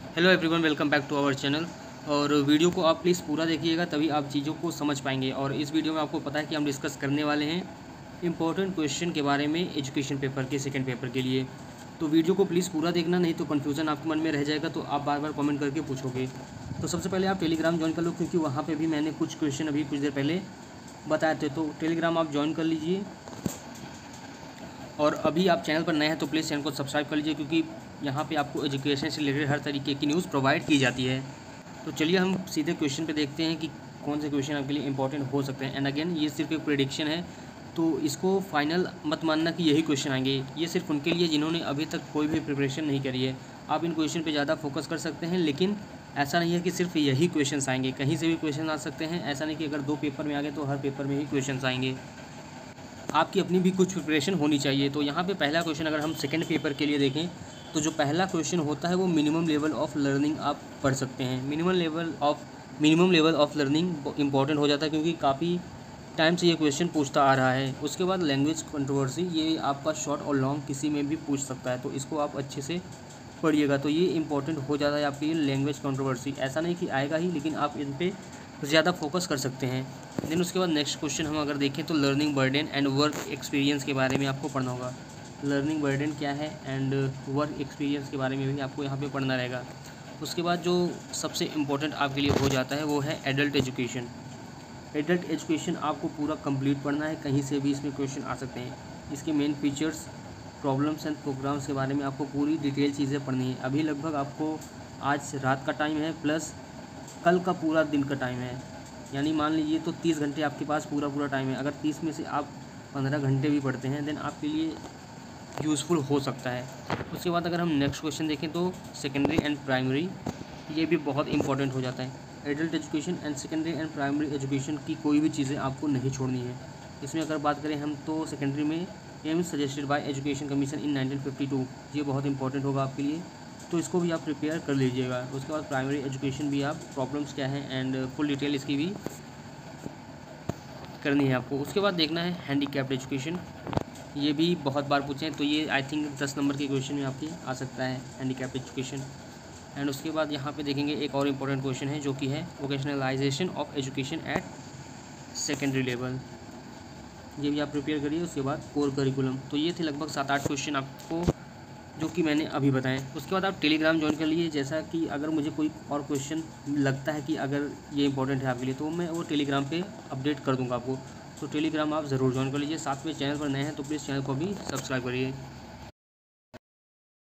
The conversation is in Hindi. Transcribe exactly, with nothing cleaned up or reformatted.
Hello everyone, welcome back to our channel. और वीडियो को आप प्लीज़ पूरा देखिएगा, तभी आप चीज़ों को समझ पाएंगे। और इस वीडियो में आपको पता है कि हम डिस्कस करने वाले हैं इंपॉर्टेंट क्वेश्चन के बारे में एजुकेशन पेपर के सेकंड पेपर के लिए। तो वीडियो को प्लीज़ पूरा देखना, नहीं तो कन्फ्यूज़न आपके मन में रह जाएगा, तो आप बार बार कमेंट करके पूछोगे। तो सबसे पहले आप टेलीग्राम ज्वाइन कर लो, क्योंकि वहाँ पर भी मैंने कुछ क्वेश्चन अभी कुछ देर पहले बताए थे। तो टेलीग्राम आप ज्वाइन कर लीजिए। और अभी आप चैनल पर नए हैं तो प्लीज़ चैनल को सब्सक्राइब कर लीजिए, क्योंकि यहाँ पे आपको एजुकेशन से रिलेटेड हर तरीके की न्यूज़ प्रोवाइड की जाती है। तो चलिए हम सीधे क्वेश्चन पे देखते हैं कि कौन से क्वेश्चन आपके लिए इंपॉर्टेंट हो सकते हैं। एंड अगेन, ये सिर्फ एक प्रेडिक्शन है, तो इसको फाइनल मत मानना कि यही क्वेश्चन आएंगे। ये सिर्फ उनके लिए जिन्होंने अभी तक कोई भी प्रिपरेशन नहीं करी है। आप इन क्वेश्चन पर ज़्यादा फोकस कर सकते हैं, लेकिन ऐसा नहीं है कि सिर्फ यही क्वेश्चन आएंगे, कहीं से भी क्वेश्चन आ सकते हैं। ऐसा नहीं कि अगर दो पेपर में आ गए तो हर पेपर में ही क्वेश्चन आएंगे। आपकी अपनी भी कुछ प्रिपरेशन होनी चाहिए। तो यहाँ पे पहला क्वेश्चन अगर हम सेकंड पेपर के लिए देखें, तो जो पहला क्वेश्चन होता है वो मिनिमम लेवल ऑफ लर्निंग आप पढ़ सकते हैं। Minimum level of minimum level of learning important हो जाता है, क्योंकि काफ़ी टाइम से ये क्वेश्चन पूछता आ रहा है। उसके बाद लैंग्वेज कंट्रोवर्सी, ये आपका शॉर्ट और लॉन्ग किसी में भी पूछ सकता है, तो इसको आप अच्छे से पढ़िएगा। तो ये इंपॉर्टेंट हो जाता है आपके लिए लैंग्वेज कंट्रोवर्सी। ऐसा नहीं कि आएगा ही, लेकिन आप इन पर ज़्यादा फोकस कर सकते हैं। देन उसके बाद नेक्स्ट क्वेश्चन हम अगर देखें तो learning burden and work experience के बारे में आपको पढ़ना होगा। लर्निंग बर्डन क्या है एंड वर्क एक्सपीरियंस के बारे में भी आपको यहाँ पे पढ़ना रहेगा। उसके बाद जो सबसे इम्पोर्टेंट आपके लिए हो जाता है वो है एडल्ट एजुकेशन। एडल्ट एजुकेशन आपको पूरा कंप्लीट पढ़ना है, कहीं से भी इसमें क्वेश्चन आ सकते हैं। इसके main features, problems and programs के बारे में आपको पूरी डिटेल चीज़ें पढ़नी है। अभी लगभग आपको आज रात का टाइम है, प्लस कल का पूरा दिन का टाइम है, यानी मान लीजिए तो तीस घंटे आपके पास पूरा पूरा टाइम है। अगर तीस में से आप पंद्रह घंटे भी पढ़ते हैं, देन आपके लिए यूज़फुल हो सकता है। उसके बाद अगर हम नेक्स्ट क्वेश्चन देखें तो सेकेंडरी एंड प्राइमरी, ये भी बहुत इंपॉर्टेंट हो जाता है। Adult education and secondary and primary education की कोई भी चीज़ें आपको नहीं छोड़नी है। इसमें अगर बात करें हम तो सेकेंडरी में aims suggested by education commission in nineteen fifty two, ये बहुत इंपॉर्टेंट होगा आपके लिए, तो इसको भी आप प्रिपेयर कर लीजिएगा। उसके बाद प्राइमरी एजुकेशन भी आप प्रॉब्लम्स क्या है एंड फुल डिटेल इसकी भी करनी है आपको। उसके बाद देखना है हैंडीकैप्ड एजुकेशन, ये भी बहुत बार पूछे हैं, तो ये आई थिंक दस नंबर के क्वेश्चन में आपके आ सकता है हैंडीकैप्ड एजुकेशन। एंड उसके बाद यहाँ पे देखेंगे एक और इम्पोर्टेंट क्वेश्चन है, जो कि है vocationalisation of education at secondary level, ये भी आप प्रिपेयर करिए। उसके बाद कोर करिकुलम। तो ये थे लगभग सात आठ क्वेश्चन आपको जो कि मैंने अभी बताएं। उसके बाद आप टेलीग्राम ज्वाइन कर लीजिए, जैसा कि अगर मुझे कोई और क्वेश्चन लगता है कि अगर ये इंपॉर्टेंट है आपके लिए, तो मैं वो टेलीग्राम पे अपडेट कर दूंगा आपको। तो टेलीग्राम आप ज़रूर ज्वाइन कर लीजिए। साथ में चैनल पर नए हैं तो प्लीज़ चैनल को भी सब्सक्राइब करिए।